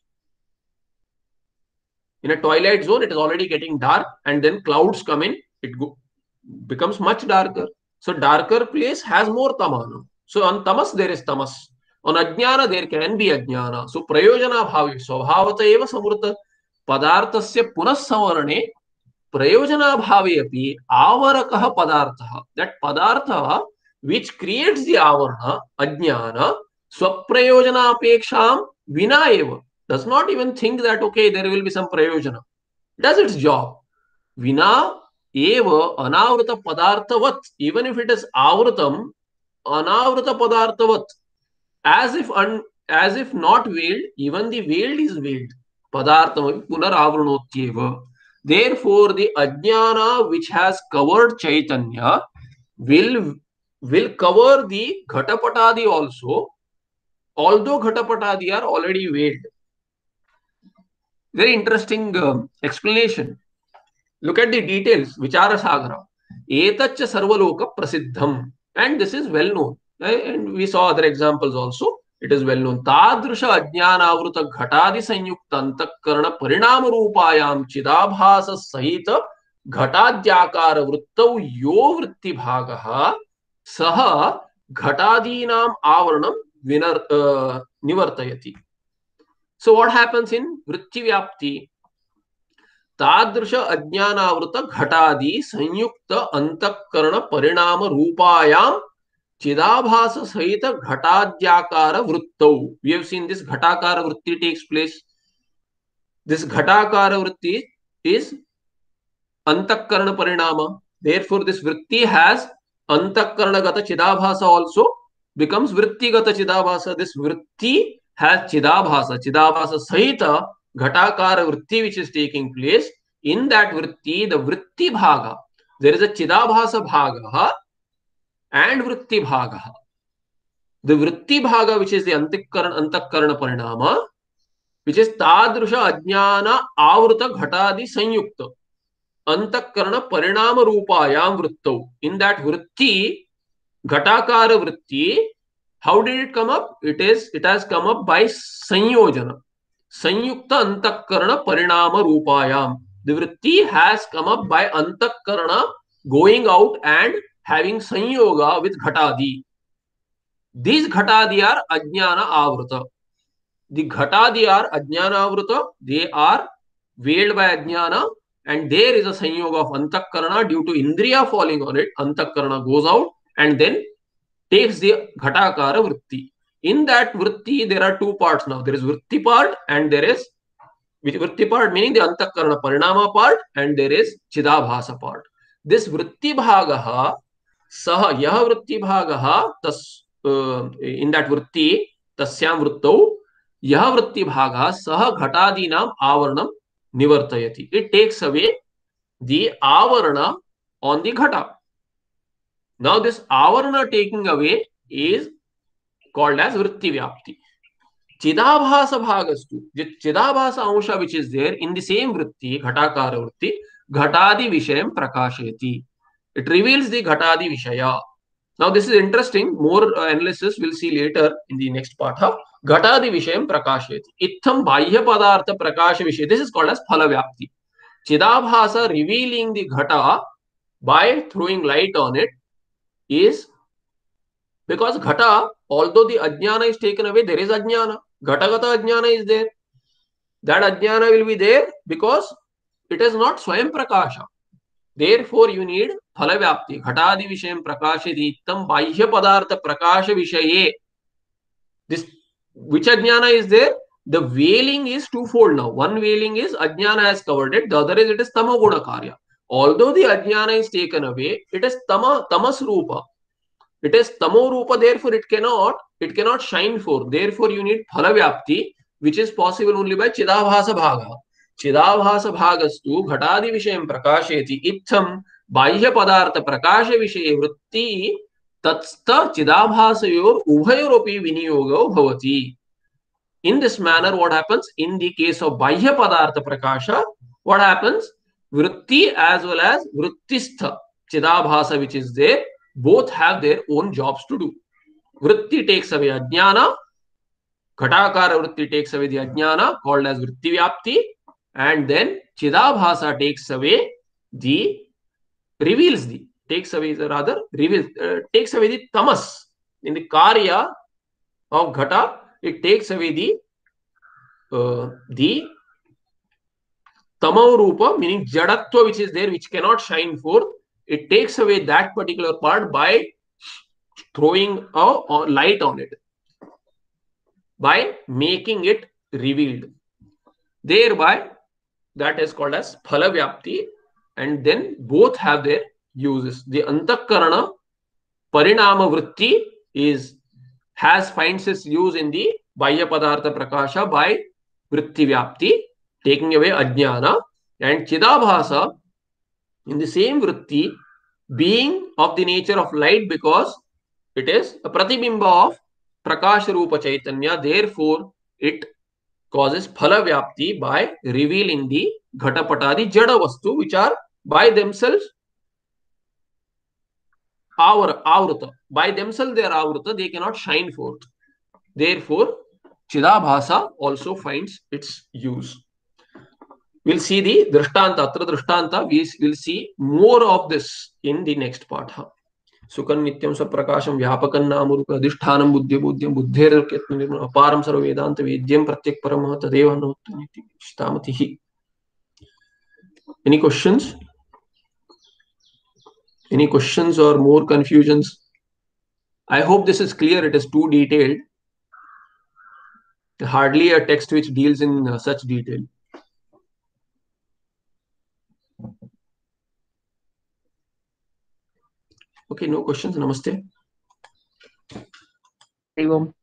In a twilight zone, it is already getting dark, and then clouds come in, it becomes much darker. So darker place has more tamana. So on tamas, there is tamas. On ajnana, there can be ajnana. So prayojana bhavi, swabhavata eva samvrta padartasya punah savarane prayojana bhavi api avarakah padartha. That padartha which creates the avarana, ajnana, swaprayojana apeksham vina eva. Does not even think that, okay, there will be some prayojana. Does its job. Vina eva anavruta padarthavat. Even if it is avrutam, anavruta padarthavat. As if not veiled, even the veiled is veiled. Padartham punar avrunotyeva. Therefore, the ajnana which has covered Chaitanya will cover the Ghatapatadi also, although Ghatapatadi are already veiled. Very interesting explanation. Look at the details. Vichara Sagara. Etacha sarvaloka prasiddham. And this is well known. And we saw other examples also. It is well known. Tadrusha ajnanavruta ghatadi sanyukta antakarana parinama rupayam chidabhasa sahita घटाद्याकार वृत्तौ यो वृत्ति भागः सह घटादीनाम आवरणम निवर्तयति. So what happens in vritti vyapti? तादृश अज्ञानावृत घटादि संयुक्त अंतःकरण परिणाम रूपायाम चिदाभास सहित घटाद्याकार वृत्तौ. We have seen this घटाकार वृत्ति takes place. This घटाकार वृत्ति is अंतःकरण परिणाम. Therefore, this vritti has अंतःकरणगत चिदाभास also becomes vrittigata chidabhasa. This vritti has chidabhasa. Chidabhasa sahita ghatakara vritti which is taking place. In that vritti, the vritti bhaga, there is a chidabhasa bhaga and vritti bhaga. The vritti bhaga, which is the antakarana parinama, which is tadrusha ajnana avruta ghatadi sanyukta. अंतःकरण परिणाम रूपायाम वृत्तौ. In that vritti, घटाकार वृत्ति, how did it come up? It has come up by संयोजन. संयुक्त अंतःकरण परिणाम रूपायाम. The vritti has come up by अंतःकरण going out and having संयोगा with घटादि. These घटादि are ajnana avruta. The ghatadi are ajnanavruta, they are veiled by ajnana, and there is a sanyoga of antakarana due to indriya falling on it. Antakarana goes out and then takes the ghatakara vritti. In that vritti, there are two parts now. There is vritti part and there is vritti part meaning the antakarana parinama part, and there is chidabhasa part. This vritti bhagaha sah yah vritti bhagaha tas in that vritti tasyam vrittau यह वृत्ति भाग सह घटादीनाम आवरणम निवर्तयति. It takes away the avarana on the ghata. Now this avarana taking away is called as vritti vyapti. चिदाभास भागस्तु, chidabhasa amsha which is there in the same vritti, ghatakara वृत्ति, घटादि विषयम प्रकाशयति. इट रिवील्स द घटादि विषय. Now this is interesting. More analysis we'll see later in the next part. Ghatadi vishayam prakashayati. Itham bahya padartha prakasha vishaya. This is called as phala vyapti. Chidabhasa revealing the ghata by throwing light on it is because ghata, although the ajnana is taken away, there is ajnana. Ghatagata ajnana is there. That ajnana will be there because it is not swayam prakasha. Therefore, you need phala vyapti. Ghatadi vishayam prakashati ittam bahya padartha prakasha vishaye. This, which ajnana is there? The veiling is twofold now. One veiling is ajnana has covered it. The other is it is tamoguna karya. Although the ajnana is taken away, it is tamas rupa. It is tamo rupa. Therefore, it cannot shine forth. Therefore, you need phala vyapti, which is possible only by chidabhasa bhaga. चिदाभास भागस्तु घटादि विषयं प्रकाशयति. इत्थं बाह्य पदार्थ प्रकाश विषये वृत्ति तत्स्थ चिदाभासयोर उभयोरपि विनियोगो भवति. In this manner, what happens in the case of bahya padartha prakasha? What happens? Vritti as well as vrittistha chidabhasa, which is there, both have their own jobs to do. Vritti takes away ajnana. Ghatakara vritti takes away the ajnana, called as vritti vyapti. And then chidabhasa takes away the reveals the takes away the tamas in the karya of ghata. It takes away the tamo rupa, meaning jadatva, which is there, which cannot shine forth. It takes away that particular part by throwing a light on it, by making it revealed. Thereby, that is called as phala vyapti, and then both have their uses. The antakarana parinama vritti finds its use in the bahya padartha prakasha by vritti vyapti, taking away ajnana, and chidabhasa in the same vritti being of the nature of light because it is a pratibimba of prakasha rupa chaitanya. Therefore, it causes phala vyapti by revealing the ghatapatadi jada vastu, which are by themselves avruta. By themselves they are avruta, they cannot shine forth. Therefore, chidabhasa also finds its use. We'll see the drishtanta, atra drishtanta. We will see more of this in the next part. सुकन नित्यम सप्रकाशम व्यापकं नामरूप अधिष्ठानं बुद्धि बुद्धिं बुद्धेर अपारं सर्व वेदांत वेद्यं प्रत्यक परमः तदेव नोत्तमेति इष्टामतिः. Any questions? Any questions or more confusions? I hope this is clear. It is too detailed. Hardly a text which deals in such detail. Okay, no questions. Namaste. Hey,